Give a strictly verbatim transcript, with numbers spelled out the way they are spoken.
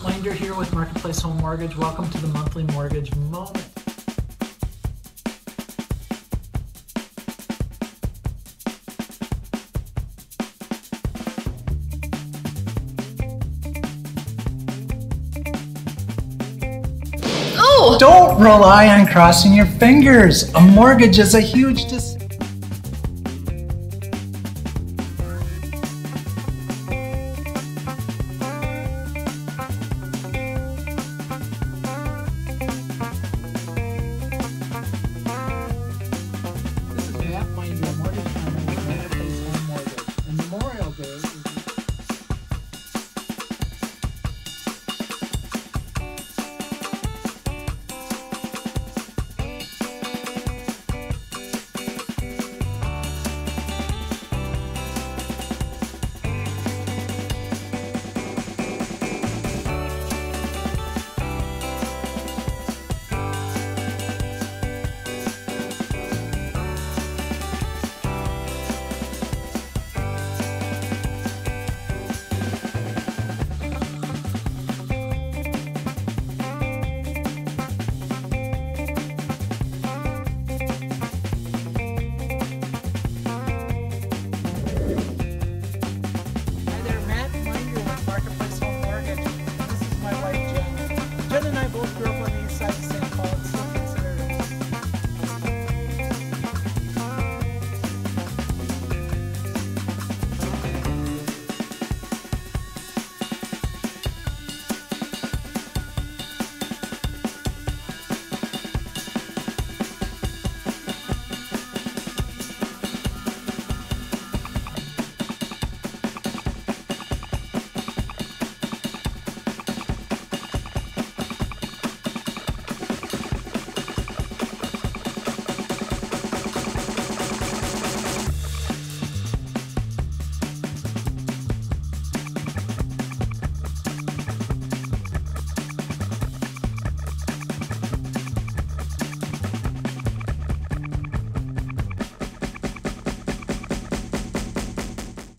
Winder here with Marketplace Home Mortgage. Welcome to the Monthly Mortgage Moment. Oh! Don't rely on crossing your fingers. A mortgage is a huge decision.